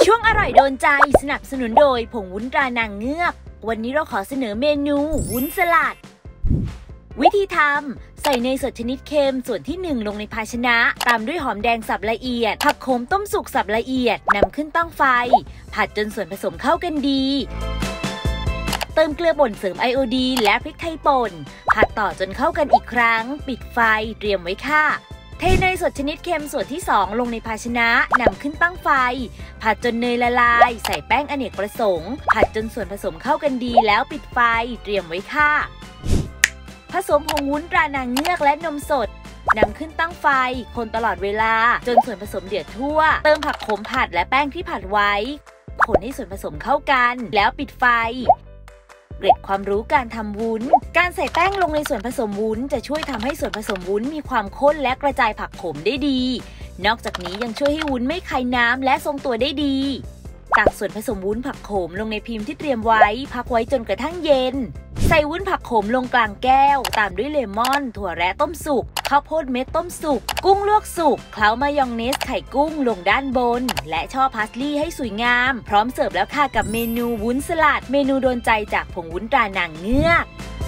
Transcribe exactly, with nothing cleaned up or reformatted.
ช่วงอร่อยโดนใจสนับสนุนโดยผงวุ้นตรานางเงือกวันนี้เราขอเสนอเมนูวุ้นสลัดวิธีทำใส่เนยสดชนิดเค็มส่วนที่หนึ่งลงในภาชนะตามด้วยหอมแดงสับละเอียดผักโขมต้มสุกสับละเอียดนำขึ้นตั้งไฟผัดจนส่วนผสมเข้ากันดีเติมเกลือป่นเสริมไอโอดีนและพริกไทยป่นผัดต่อจนเข้ากันอีกครั้งปิดไฟเตรียมไว้ค่ะเทเนยสดชนิดเค็มส่วนที่สองลงในภาชนะนำขึ้นตั้งไฟผัดจนเนยละลายใส่แป้งอเนกประสงค์ผัดจนส่วนผสมเข้ากันดีแล้วปิดไฟเตรียมไว้ค่ะผสมผงวุ้นตรานางเงือกและนมสดนำขึ้นตั้งไฟคนตลอดเวลาจนส่วนผสมเดือดทั่วเติมผักโขมผัดและแป้งที่ผัดไว้คนให้ส่วนผสมเข้ากันแล้วปิดไฟเกร็ดความรู้การทำวุ้นการใส่แป้งลงในส่วนผสมวุ้นจะช่วยทำให้ส่วนผสมวุ้นมีความข้นและกระจายผักโขมได้ดีนอกจากนี้ยังช่วยให้วุ้นไม่คายน้ำและทรงตัวได้ดีตักส่วนผสมวุ้นผักโขมลงในพิมพ์ที่เตรียมไว้พักไว้จนกระทั่งเย็นใส่วุ้นผักโขมลงกลางแก้วตามด้วยเลมอนถั่วแระต้มสุกข้าวโพดเม็ดต้มสุกกุ้งลวกสุกเคล้ามายองเนสไข่กุ้งลงด้านบนและช่อพาสลีย์ให้สวยงามพร้อมเสิร์ฟแล้วค่ะกับเมนูวุ้นสลัดเมนูโดนใจจากผงวุ้นตรานางเงือก